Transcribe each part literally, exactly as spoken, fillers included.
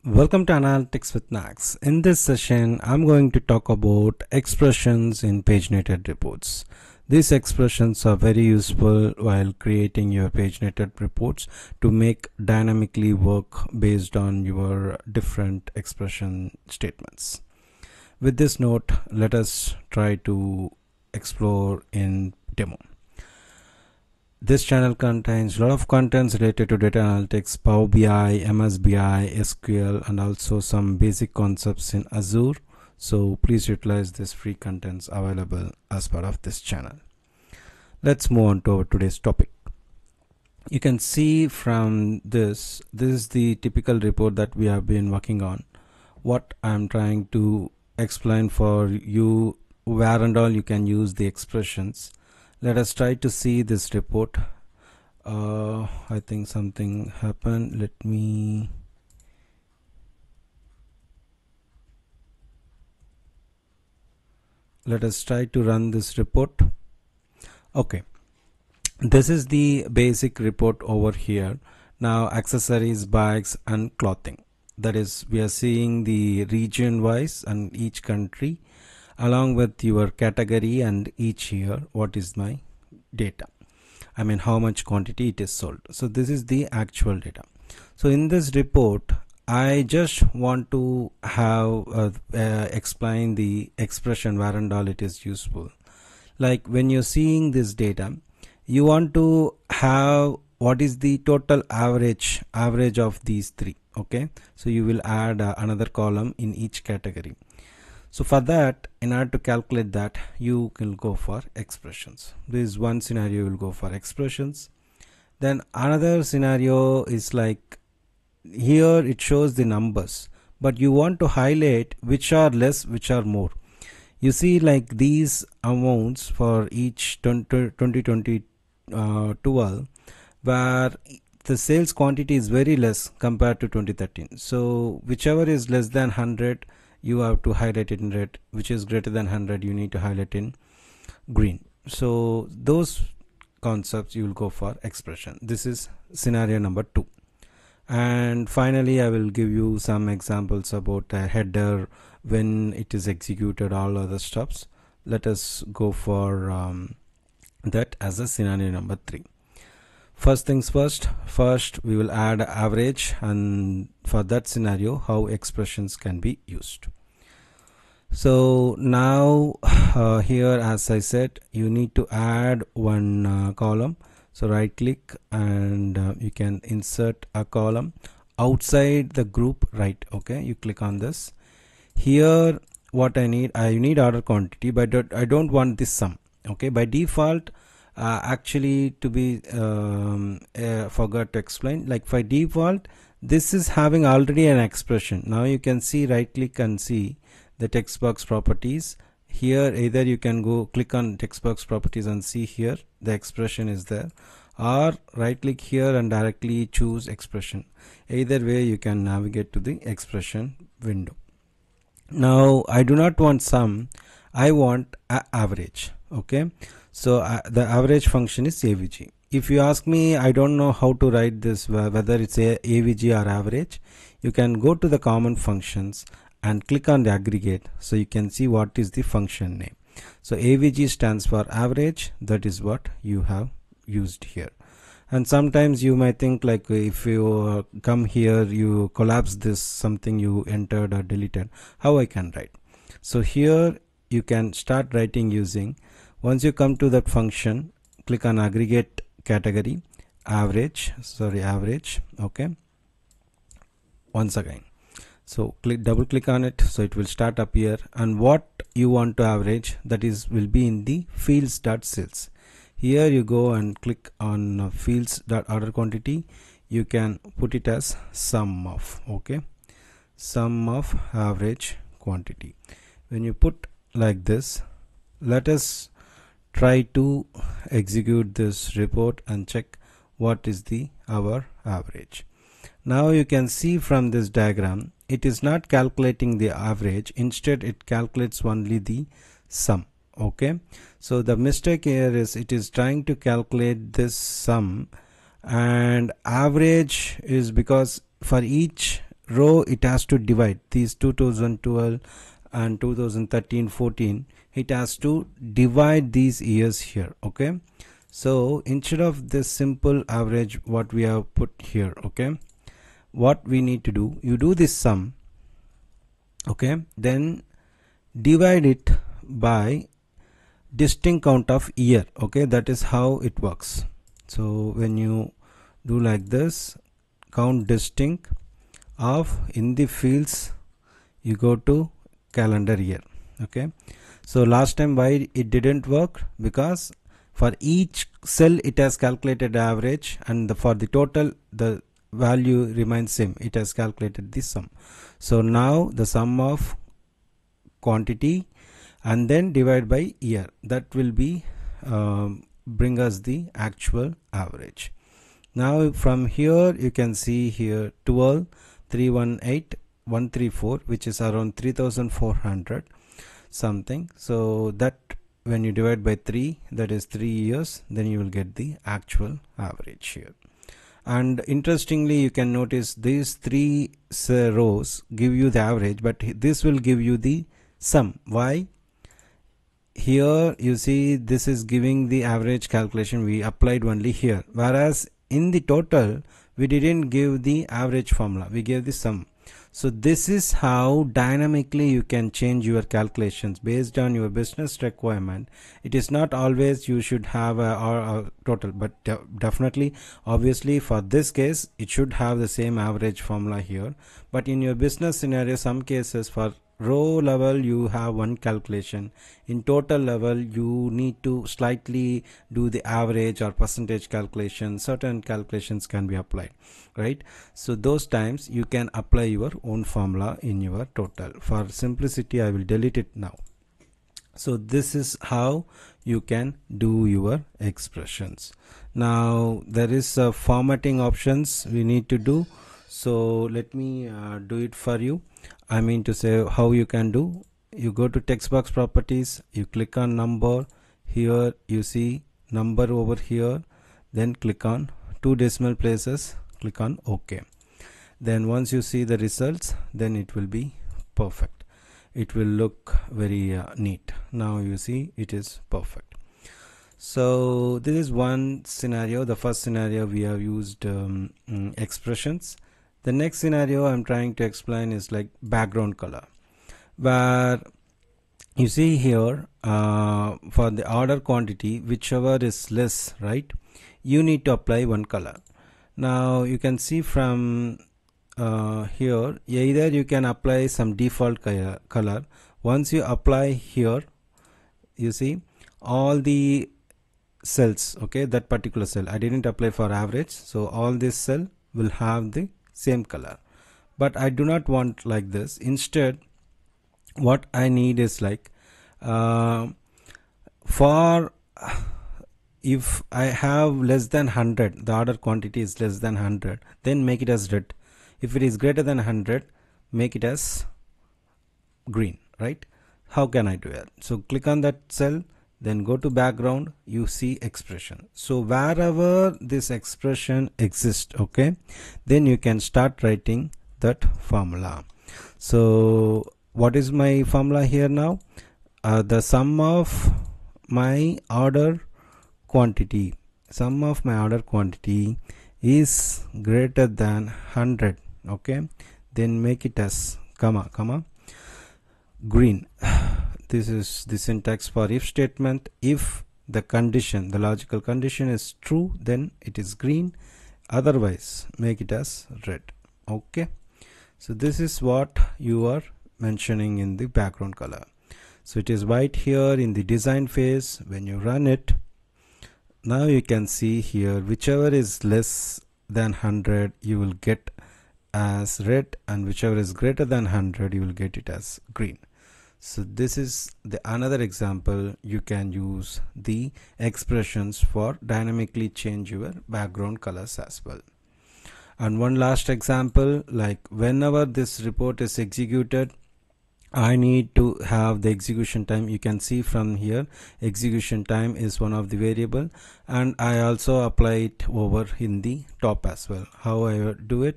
Welcome to Analytics with Nags. In this session, I'm going to talk about expressions in paginated reports. These expressions are very useful while creating your paginated reports to make dynamically work based on your different expression statements. With this note, let us try to explore in demo. This channel contains a lot of contents related to data analytics, Power B I, M S B I, S Q L, and also some basic concepts in Azure. So please utilize these free contents available as part of this channel. Let's move on to our today's topic. You can see from this, this is the typical report that we have been working on. What I'm trying to explain for you, where and all you can use the expressions. Let us try to see this report. uh, I think something happened. Let me let us try to run this report. Okay, this is the basic report over here. Now accessories, bags and clothing, that is, we are seeing the region wise and each country along with your category and each year what is my data, I mean how much quantity it is sold. So this is the actual data. So in this report I just want to have uh, uh, explain the expression where and all it is useful. Like when you're seeing this data, you want to have what is the total average average of these three. Okay, so you will add uh, another column in each category. So for that, in order to calculate that, you can go for expressions. This is one scenario, you will go for expressions. Then another scenario is like here it shows the numbers, but you want to highlight which are less, which are more. You see like these amounts for each twenty twenty twelve, where the sales quantity is very less compared to twenty thirteen. So whichever is less than one hundred, you have to highlight it in red. Which is greater than one hundred, you need to highlight in green. So those concepts you will go for expression. This is scenario number two. And finally I will give you some examples about a header, when it is executed, all other stuffs. Let us go for um, that as a scenario number three. First things first, first we will add average, and for that scenario how expressions can be used. So now uh, here, as I said, you need to add one uh, column. So right click and uh, you can insert a column outside the group, right? Okay, you click on this. Here what I need, I need order quantity, but I don't want this sum. Okay, by default, Uh, actually to be um, uh, forgot to explain, like by default this is having already an expression. Now you can see, right click and see the text box properties. Here either you can go click on text box properties and see here the expression is there, or right click here and directly choose expression. Either way you can navigate to the expression window. Now I do not want sum, I want a average. Okay, so uh, the average function is A V G. If you ask me, I don't know how to write this, whether it's a A V G or average, you can go to the common functions and click on the aggregate, so you can see what is the function name. So A V G stands for average, that is what you have used here. And sometimes you might think like if you uh, come here, you collapse this something you entered or deleted, how I can write. So here you can start writing using, once you come to that function, click on aggregate category, average, sorry average. Okay, once again, so click double click on it, so it will start up here, and what you want to average, that is will be in the fields dot sales. Here you go and click on uh, fields dot order quantity. You can put it as sum of, okay, sum of average quantity. When you put like this, let us try to execute this report and check what is the our average. Now you can see from this diagram, it is not calculating the average, instead it calculates only the sum. Okay, so the mistake here is it is trying to calculate this sum, and average is because for each row it has to divide these two thousand twelve and two thousand thirteen fourteen. It has to divide these years here. Okay, so instead of this simple average what we have put here, okay, what we need to do, you do this sum, okay, then divide it by distinct count of year. Okay, that is how it works. So when you do like this, count distinct of, in the fields you go to calendar year. Okay, so last time why it didn't work, because for each cell it has calculated average, and the, for the total the value remains same, it has calculated this sum. So now the sum of quantity and then divide by year, that will be um, bring us the actual average. Now from here you can see here twelve, three hundred eighteen, one hundred thirty-four, which is around three thousand four hundred something. So that when you divide by three, that is three years, then you will get the actual average here. And interestingly, you can notice these three rows give you the average, but this will give you the sum. Why? Here you see this is giving the average calculation we applied only here, whereas in the total we didn't give the average formula, we gave the sum. So this is how dynamically you can change your calculations based on your business requirement. It is not always you should have a, or a total, but de definitely obviously for this case it should have the same average formula here. But in your business scenario, some cases for row level you have one calculation, in total level you need to slightly do the average or percentage calculation, certain calculations can be applied, right? So those times you can apply your own formula in your total. For simplicity I will delete it now. So this is how you can do your expressions. Now there is uh, formatting options we need to do, so let me uh, do it for you. I mean to say how you can do. You go to text box properties, you click on number, here you see number over here, then click on two decimal places, click on OK. Then once you see the results, then it will be perfect. It will look very uh, neat. Now you see it is perfect. So this is one scenario. The first scenario we have used um, expressions. The next scenario I'm trying to explain is like background color, where you see here uh, for the order quantity, whichever is less, right, you need to apply one color. Now you can see from uh, here, either you can apply some default color. Once you apply here, you see all the cells, okay, that particular cell, I didn't apply for average, so all this cell will have the same color. But I do not want like this. Instead what I need is like uh, for if I have less than one hundred, the order quantity is less than one hundred, then make it as red. If it is greater than one hundred, make it as green, right? How can I do it? So click on that cell, then go to background, you see expression. So wherever this expression exists, okay, then you can start writing that formula. So what is my formula here now? Uh, the sum of my order quantity, sum of my order quantity is greater than one hundred, okay, then make it as comma comma green. This is the syntax for if statement. If the condition, the logical condition is true, then it is green, otherwise make it as red. Okay, so this is what you are mentioning in the background color. So it is white here in the design phase. When you run it, now you can see here whichever is less than one hundred you will get as red, and whichever is greater than one hundred you will get it as green. So this is the another example. You can use the expressions for dynamically change your background colors as well. And one last example, like whenever this report is executed, I need to have the execution time. You can see from here execution time is one of the variable, and I also apply it over in the top as well. How I do it,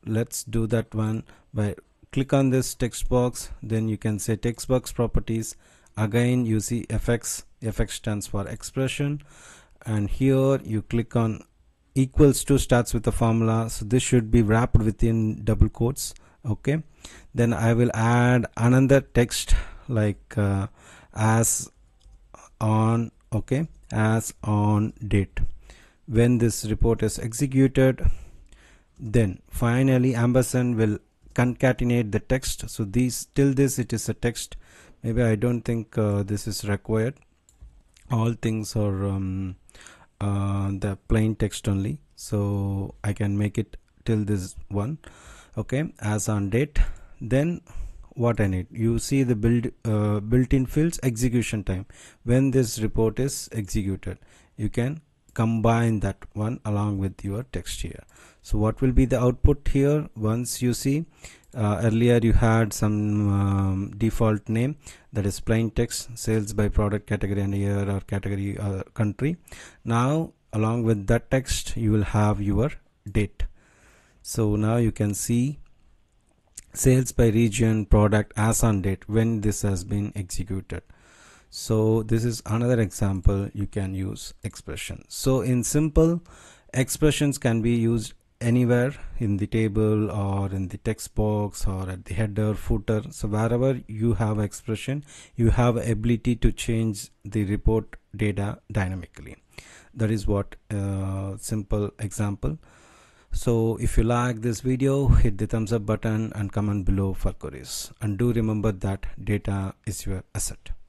let's do that one by click on this text box. Then you can say text box properties. Again you see fx, fx stands for expression, and here you click on equals to starts with the formula, so this should be wrapped within double quotes. Okay, then I will add another text like uh, as on, okay, as on date. When this report is executed, then finally ampersand will concatenate the text. So these till this it is a text. Maybe I don't think uh, this is required. All things are um, uh, the plain text only, so I can make it till this one. Okay, as on date. Then what I need, you see the build uh, built-in fields, execution time. When this report is executed, you can combine that one along with your text here. So what will be the output here? Once you see uh, earlier you had some um, default name, that is plain text, sales by product category and year or category uh, country. Now along with that text you will have your date. So now you can see sales by region, product, as on date, when this has been executed. So this is another example you can use expression. So in simple, expressions can be used anywhere in the table or in the text box or at the header, footer. So wherever you have expression, you have ability to change the report data dynamically. That is what uh, simple example. So if you like this video, hit the thumbs up button and comment below for queries, and do remember that data is your asset.